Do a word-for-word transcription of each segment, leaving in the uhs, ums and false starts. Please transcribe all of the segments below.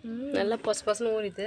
நல்லா பொசு பொசுன்னு ஊறிது.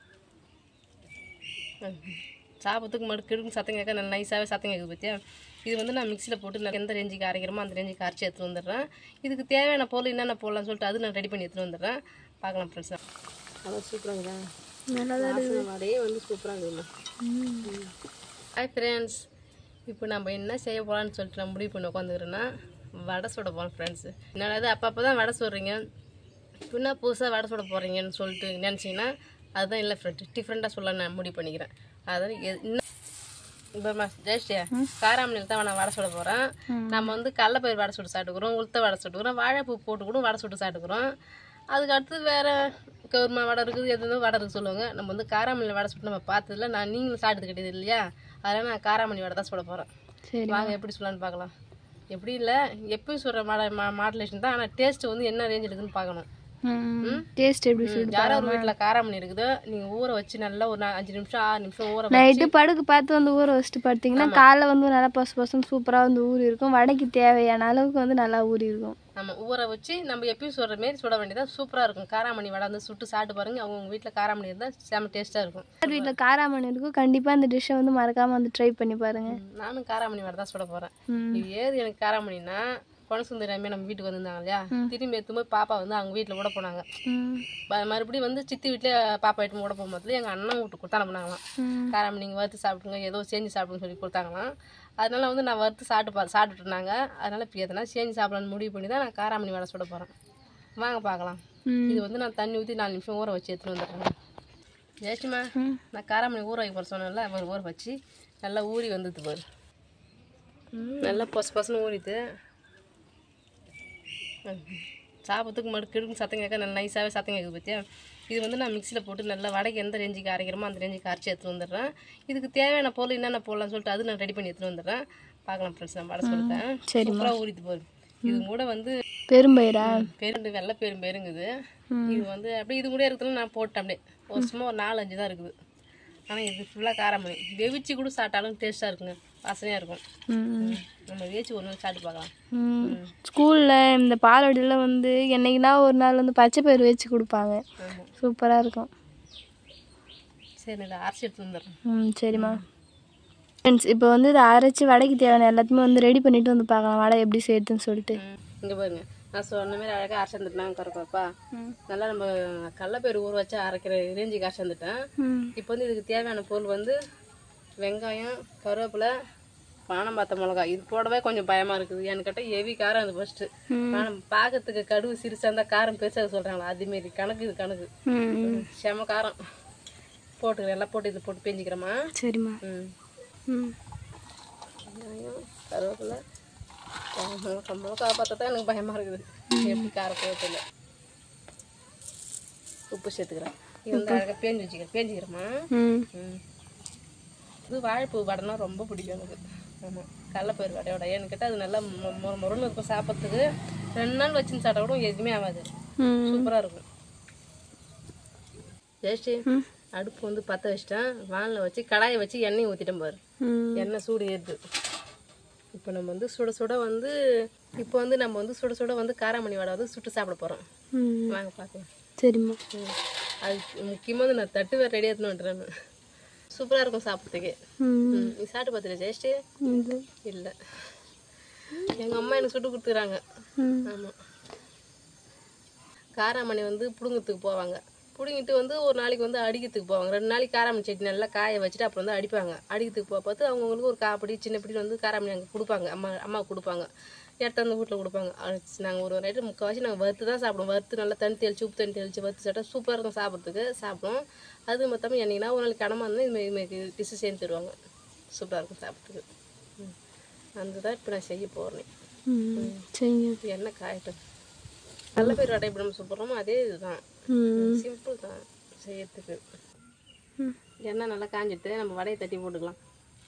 சாப்பிட்றதுக்கு மறு கிடுக்கு சத்தம் கேட்க நல்லா நைஸாகவே சத்தம் கேட்குது பார்த்தியா. இது வந்து நான் மிக்சியில் போட்டு நான் எந்த ரேஞ்சுக்கு அரைக்கிறோமோ அந்த ரேஞ்சுக்கு அரைச்சி எடுத்துகிட்டு வந்துடுறேன். இதுக்கு தேவையான பொருள் என்னென்ன போடலாம்னு சொல்லிட்டு அது நான் ரெடி பண்ணி எடுத்துகிட்டு வந்துடுறேன். பார்க்கலாம் ஃப்ரெண்ட்ஸ். அதான் சூப்பராகுதா, நல்லா வடையே வந்து சூப்பராக இருக்குதுமா. ஹாய் ஃப்ரெண்ட்ஸ், இப்போ நம்ம என்ன செய்ய போகலான்னு சொல்லிட்டு நான் முடிவு பண்ணி உட்காந்துக்கிறேன்னா வடை சுட போகிறோம் ஃப்ரெண்ட்ஸ். என்னடா அப்பப்போ தான் வடை சுடுறீங்க, பின்னா புதுசாக வடை சுட போகிறீங்கன்னு சொல்லிட்டு நினச்சிங்கன்னா அதுதான் இல்லை ஃப்ரெண்ட், டிஃப்ரெண்ட்டாக சொல்ல நான் முடிவு பண்ணிக்கிறேன். அதான் இன்னும் இப்போ ஜெயஸ்டியா காராமணியில் தான் நான் வடை சுட போகிறேன். நம்ம வந்து கடலப்பயிர் வடை சுட்டு சாப்பிட்டுக்கிறோம், உளுத்த வடை சுட்டுக்கிறோம், வாழைப்பூ போட்டு கூட வடை சுட்டு சாப்பிட்டுக்கிறோம். அதுக்கு அடுத்து வேறு கவுர்மா வடை இருக்குது, எதுவும் வடை இருக்குது சொல்லுவாங்க. நம்ம வந்து காராமணியில் வடை சுட்டு நம்ம பார்த்ததில்ல, நான் நீங்களும் சாப்பிட்டு கிடையாது இல்லையா, அதனால் நான் காராமணி வடை தான் சுட போகிறேன். சரி வாங்க எப்படி சொல்லலான்னு பார்க்கலாம். எப்படி இல்லை எப்பயும் சொல்கிற மாட மா மாடுலேஷன் தான், ஆனால் டேஸ்ட்டு வந்து என்ன ரேஞ்ச் இருக்குதுன்னு பார்க்கணும். டேஸ்ட் எப்படி சொல்லுங்க. யாராவது வீட்டில் காராமணி இருக்குது, நீங்கள் ஊற வச்சு நல்லா ஒரு அஞ்சு நிமிஷம் ஆறு நிமிஷம் ஊற நைட்டு படுக்கு பார்த்து வந்து ஊற வச்சுட்டு பார்த்தீங்கன்னா காலைல வந்து நல்லா பசு பசுன்னு சூப்பராக வந்து ஊறி இருக்கும். வடைக்கு தேவையான அளவுக்கு வந்து நல்லா ஊறி இருக்கும். நம்ம ஊற வச்சு நம்ம எப்பயும் சொல்கிற மாரி சுட வேண்டியதாக சூப்பராக இருக்கும். காராமணி வடை வந்து சுட்டு சாப்பிட்டு பாருங்க, அவங்க வீட்டில் காராமணி இருந்தால் செம்ம டேஸ்ட்டாக இருக்கும். வீட்டில் காராமணி இருக்கும், கண்டிப்பாக அந்த டிஷ்ஷை வந்து மறக்காமல் வந்து ட்ரை பண்ணி பாருங்கள். நானும் காராமணி வடை தான் சுட போகிறேன். இது ஏது எனக்கு காராமணின்னா, குணசுந்தரமே நம்ம வீட்டுக்கு வந்திருந்தாங்க இல்லையா, திரும்பி எடுத்தும்போது பாப்பா வந்து அவங்க வீட்டில் கூட போனாங்க. மறுபடியும் வந்து சித்தி வீட்டிலே பாப்பா எட்டு கூட போகும்போது எங்கள் அண்ணன் வீட்டுக்கு கொடுத்தா அனுப்புனாங்களாம். காராமணி நீங்கள் வறுத்து சாப்பிடுங்க, ஏதோ செஞ்சு சாப்பிடுன்னு சொல்லி கொடுத்தாங்களாம். அதனால வந்து நான் வறுத்து சாப்பிட்டு பா சாப்பிட்டுட்டு இருந்தாங்க. அதனால் இப்போ எதனா செஞ்சு சாப்பிடலான்னு முடிவு பண்ணி தான் நான் காராமணி வடை சுட போகிறேன். வாங்க பார்க்கலாம். இது வந்து நான் தண்ணி ஊற்றி நாலு நிமிஷம் ஊற வச்சு எடுத்துகிட்டு வந்துடுறேன். ஜெயஸ்டிமா, நான் காராமணி ஊற வைக்க போகிற சொன்னேன்ல, அவர் ஊற வச்சு நல்லா ஊறி வந்துது பாரு, நல்லா பொசு பொசுன்னு ஊறிது. சாப்பிட்றதுக்கு மறு கிடுக்கு சத்தம் கேட்க நல்லா நைஸாகவே சத்தம் கேட்குது பார்த்தியா. இது வந்து நான் மிக்சியில் போட்டு நல்லா வடைக்கு எந்த ரேஞ்சுக்கு அரைக்கிறோமோ அந்த ரேஞ்சுக்கு அரைச்சி எடுத்துகிட்டு வந்துடுறேன். இதுக்கு தேவையான பொருள் என்னென்ன போடலாம்னு சொல்லிட்டு அது நான் ரெடி பண்ணி எடுத்துகிட்டு வந்துடுறேன். பார்க்கலாம் ஃப்ரெண்ட்ஸ். நான் வடை சொல்லிட்டேன், சூப்பராக ஊறிது போகுது. இது கூட வந்து பெரும்பயிரா பெருண்டு வெள்ளை பெரும் பெருங்குது. இது வந்து அப்படியே இது கூட இருக்கிறதுல நான் போட்டேன். அப்படியே ஒரு சும்மா ஒரு நாலு அஞ்சு தான் இருக்குது. ஆனால் இது ஃபுல்லாக காரமணி வெவிச்சு கூட சாப்பிட்டாலும் டேஸ்ட்டாக இருக்குங்க, வாசனையாக இருக்கும். நம்ம வேச்சு ஒரு நாள் சாப்பிட்டு பார்க்கலாம். ஸ்கூலில் இந்த பால்வாடியில் வந்து என்னைக்குனா ஒரு நாள் வந்து பச்சை பயிர் வச்சு கொடுப்பாங்க, சூப்பராக இருக்கும். சரி இதை அரைச்சி எடுத்து வந்துடுறேன். ம் சரிம்மா. ஃப்ரெண்ட்ஸ் இப்போ வந்து இதை அரைச்சி வடைக்கு தேவையான எல்லாத்தையுமே வந்து ரெடி பண்ணிவிட்டு வந்து பார்க்கலாம் வடை எப்படி செய்யுதுன்னு சொல்லிட்டு. இங்கே பாருங்க, நான் சொன்ன மாதிரி அழகாக அரைச்சி வந்துட்டேன் கருப்பாப்பா. நல்லா நம்ம கடலப்பயிறு ஊற வச்சு அரைக்கிற ரேஞ்சுக்கு அரைச்சி வந்துட்டேன். இப்போ வந்து இதுக்கு தேவையான பொருள் வந்து வெங்காயம், கருவேப்பிலை, பானம்பாத்த மிளகா. இது போடவே கொஞ்சம் பயமாக இருக்குது, எனக்கு கேட்டால் ஹெவி காரம் அது ஃபஸ்ட்டு. ஆனால் பார்க்கறதுக்கு கடுகு சிறுசாக இருந்தால் காரம் பெருசாக சொல்கிறாங்களா, அதுமாரி கணக்கு இது கணக்கு செம காரம். போட்டுக்கிறேன் எல்லாம் போட்டு இது போட்டு பெஞ்சிக்கிறேம்மா. சரிம்மா. ம் ம் வெங்காயம், கருவேப்பிலை, மிளகா பார்த்தா தான் எனக்கு பயமாக இருக்குது, எப்படி காரம் போகல. உப்பு சேர்த்துக்கிறேன். இது வந்து அழகாக பேஞ்சு வச்சுக்கிறேன் பேஞ்சிக்கிறேம்மா. ம் இது வாழைப்பூ வடைனா ரொம்ப பிடிக்கும் எனக்கு. ஆமாம், கடலப்பயிர் வடையோட ஏன்னு கேட்டால் அது நல்லா மொ முருன்னு இருக்கும் சாப்பிட்றதுக்கு. ரெண்டு நாள் வச்சுன்னு சாப்பிட்டா கூட எதுவுமே ஆகாது, சூப்பராக இருக்கும். ஜெயஸ்ரீ அடுப்பு வந்து பற்ற வச்சிட்டேன், வானில் வச்சு கடாயை வச்சு எண்ணெய் ஊற்றிட்டேன் பாரு. எண்ணெய் சூடு ஏறுது. இப்போ நம்ம வந்து சுட சுட வந்து இப்போ வந்து நம்ம வந்து சுட சுட வந்து காராமணி வடை வந்து சுட்டு சாப்பிட போகிறோம். வாங்க பார்க்கலாம். சரிம்மா. அது முக்கியமாக நான் தட்டு வேறு ரெடி எடுத்துன்னு வந்துடுறேன். சூப்பராக இருக்கும் சாப்பிட்றதுக்கு. நீ சாப்பிட்டு பார்த்துட்டு ஜெயஸ்ரீ? இல்லை, எங்கள் அம்மா எனக்கு சுட்டு கொடுத்துக்கிறாங்க. ஆமாம், காராமணி வந்து பிடுங்கிறதுக்கு போவாங்க, பிடுங்கிட்டு வந்து ஒரு நாளைக்கு வந்து அடிக்கிறதுக்கு போவாங்க. ரெண்டு நாளைக்கு காராமணி சட்னி நல்லா காய வச்சுட்டு அப்புறம் வந்து அடிப்பாங்க. அடிக்கிறதுக்கு போக பார்த்து அவங்கவுங்களுக்கு ஒரு காப்படி சின்ன பிடி வந்து காராமணி அங்கே கொடுப்பாங்க, அம்மா அம்மாவுக்கு கொடுப்பாங்க, எடுத்து வந்து வீட்டில் கொடுப்பாங்க. நாங்கள் ஒரு நைட்டு முக்கால்வாசி நாங்கள் வறுத்து தான் சாப்பிடுவோம். வறுத்து நல்லா தண்ணி தெளிச்சு உப்பு தண்ணி தெளிச்சு வறுத்து சாப்பிட்டா சூப்பராக இருக்கும் சாப்பிட்றதுக்கு. சாப்பிடுவோம். அது மொத்தமாக என்னைக்குனா ஒரு நாளைக்கு கடமை இருந்தால் இதுமாரி இதுமாரி டிஷ்ஷு சேர்ந்து தருவாங்க, சூப்பராக இருக்கும் சாப்பிட்றதுக்கு. அந்த தான் இப்போ நான் செய்ய போகிறேன். சரிங்க. எண்ணெய் காயட்டும். நல்ல பேர் வடை எப்படி நம்ம சுடுறோமோ அதே இதுதான், சிம்பிள் தான் செய்யறதுக்கு. எண்ணெய் நல்லா காஞ்சிட்டு நம்ம வடையை தட்டி போட்டுக்கலாம்.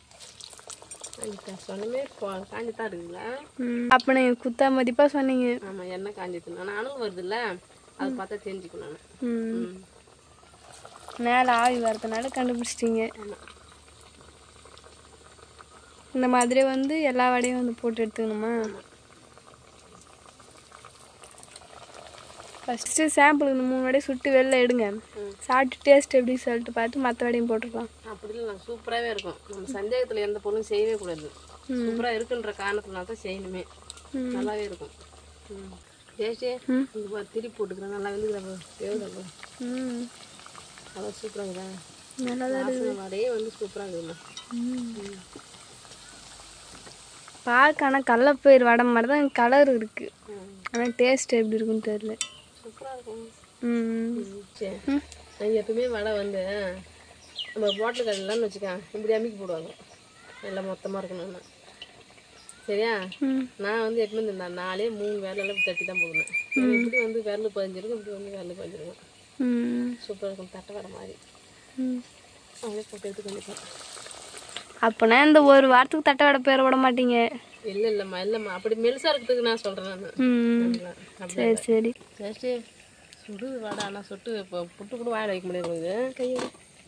சொன்னமே காஞ்சி தான் இருக்குங்களா? அப்போ நீங்கள் குத்தா மதிப்பாக சொன்னீங்க. ஆமாம், எண்ணெய் காஞ்சிட்டு நான் அனல் வருது இல்லை, அதை பார்த்தா தெரிஞ்சுக்கணும். நான் மேலே ஆவி வரதுனால கண்டுபிடிச்சிட்டிங்க. ஆமாம், இந்த மாதிரி வந்து எல்லா வடையும் வந்து போட்டு எடுத்துக்கணுமா? ஃபஸ்ட்டு சாம்பிளுக்கு இந்த மூணு வடையை சுட்டு வெளில எடுங்க, சாப்பிட்டு டேஸ்ட் எப்படி சொல்லிட்டு பார்த்து மற்ற வடையும் போட்டுக்கலாம். அப்படி இல்லை, சூப்பராகவே இருக்கும். நம்ம சந்தேகத்தில் எந்த பொருளும் செய்யவே கூடாது. சூப்பராக இருக்குன்ற காரணத்தினால தான் செய்யணுமே. நல்லாவே இருக்கும். ம் டேஸ்ட்டே இது திருப்பி போட்டுக்கிறேன். நல்லா வந்து தேவைதான். ம் நல்லா சூப்பராக இருக்குதா? நல்லா தான் இருக்குது. வடையே வந்து சூப்பராக இருக்குதுமா. பார்க்க ஆனால் கடலப்பயிறு வடை மாதிரி தான் கலர் இருக்குது. ஆனால் டேஸ்ட் எப்படி இருக்குன்னு தெரியல. சூப்பராக இருக்கும். ம் சரி, நான் எப்பவுமே வடை வந்து நம்ம பாட்டில் கடையிலான்னு வச்சுக்கேன், இப்படி அமுக்கி போடுவாங்க. எல்லாம் மொத்தமாக இருக்கணும்னு. சரியா? நான் வந்து எப்பவுமே இந்த நாலே மூணு வேலையெல்லாம் தட்டி தான் போடுவேன். இப்படி வந்து விரல் பதிஞ்சிருக்கும், இப்படி வந்து விரல் பதிஞ்சிருக்கும். சூப்பராக இருக்கும். தட்டை வடை மாதிரி அப்படியே போட்டு எடுத்து கண்டிப்பாக. அப்போனா இந்த ஒரு வாரத்துக்கு தட்டை வடை பேர விட மாட்டீங்க? இல்லை இல்லைம்மா, இல்லைம்மா, அப்படி மெலிசாக இருக்கிறதுக்கு நான் சொல்கிறேன். நான் சரி சரி ஜஸ்ட்டு சுடு வடை. ஆனால் சுட்டு இப்போ புட்டு கூட வாயில் வைக்க முடியாது. கையை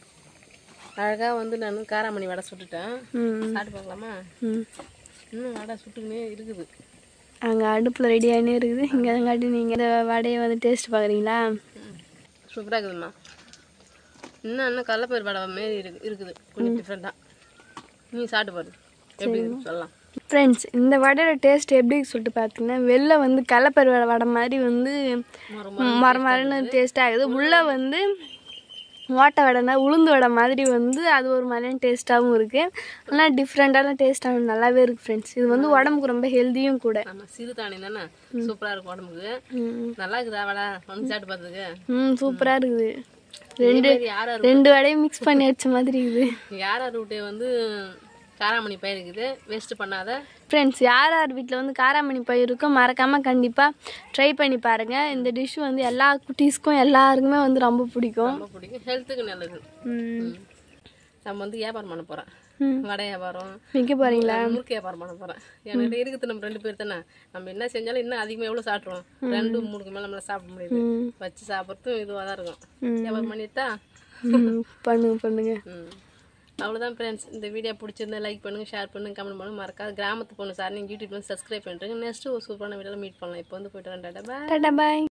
அழகாக வந்து நான் காராமணி வடை சுட்டுட்டேன். சாப்பிட்டு பார்க்கலாமா? இன்னும் வடை சுட்டுக்கினே இருக்குது. அங்கே அடுப்பில் ரெடியாகினே இருக்குது. இங்கே அதங்காட்டி நீங்கள் இந்த வடையை வந்து டேஸ்ட் பார்க்குறீங்களா? சூப்பராக இருக்குதும்மா. இன்னும் இன்னும் கடலப்பயிறு வடை மாரி இருக்கு இருக்குது கொஞ்சம் டிஃப்ரெண்ட்டாக. நீ சாப்பிட்டு பாரு எப்படி இருக்குன்னு சொல்லலாம். ஃப்ரெண்ட்ஸ், இந்த வடையோட டேஸ்ட் எப்படி சொல்லிட்டு பார்த்தீங்கன்னா, வெளில வந்து கடலப்பயிறு வடை மாதிரி வந்து மர மரன்னு டேஸ்ட் ஆகுது. உள்ளே வந்து ஓட்டை வடைனா உளுந்து வடை மாதிரி வந்து அது ஒரு மாதிரியான டேஸ்ட்டாகவும் இருக்குது. ஆனால் டிஃப்ரெண்ட்டான டேஸ்ட்டாகவும் நல்லாவே இருக்குது ஃப்ரெண்ட்ஸ். இது வந்து உடம்புக்கு ரொம்ப ஹெல்த்தியும் கூட. ஆமாம், சிறுதானியம் தானே, சூப்பராக இருக்கும் உடம்புக்கு. நல்லா இருக்குதா வடை? வந்து சாப்பிட்டு பார்த்ததுக்கு ம் சூப்பராக இருக்குது. ரெண்டு ரெண்டு வடையும் மிக்ஸ் பண்ணி வச்ச மாதிரி இருக்குது. யார் யார் வீட்டை வந்து காராமணி பயிர் இருக்குது வேஸ்ட்டு பண்ணாத ஃப்ரெண்ட்ஸ், யார் யார் வீட்டில் வந்து காராமணி பயிர் இருக்கோ மறக்காமல் கண்டிப்பாக ட்ரை பண்ணி பாருங்கள். இந்த டிஷ் வந்து எல்லா குட்டீஸ்க்கும் எல்லாருக்குமே வந்து ரொம்ப பிடிக்கும். ரொம்ப பிடிக்கும், ஹெல்த்துக்கு நல்லது. நம்ம வந்து வியாபாரம் பண்ண போகிறேன். வடை வியாபாரம் விற்க போகிறீங்களா? முறுக்கு வியாபாரம் பண்ண போகிறேன். என்கிட்ட இருக்குது நம்ம ரெண்டு பேர் தானே. நம்ம என்ன செஞ்சாலும் இன்னும் அதிகமாக எவ்வளோ சாப்பிட்ருவோம். ரெண்டு மூணுக்கு மேலே நம்மளால் சாப்பிட முடியுது. வச்சு சாப்பிட்றதும் இதுவாக தான் இருக்கும். வியாபாரம் பண்ணிட்டா பண்ணுங்க பண்ணுங்க. ம் அவ்வளோதான் ஃப்ரெண்ட்ஸ். இந்த வீடியோ பிடிச்சிருந்தா லைக் பண்ணுங்கள், ஷேர் பண்ணுங்கள், கமெண்ட் பண்ணுங்கள். மறக்காது கிராமத்து பொண்ணு சார் நீங்கள் யூடியூப்ல சப்ஸ்கிரைப் பண்ணுறேங்க. நெக்ஸ்ட்டு ஒரு சூப்பரான வீடியோவில் மீட் பண்ணலாம். இப்போ வந்து போய்ட்டு வரேன். டாடா பாய். டாடா பாய்.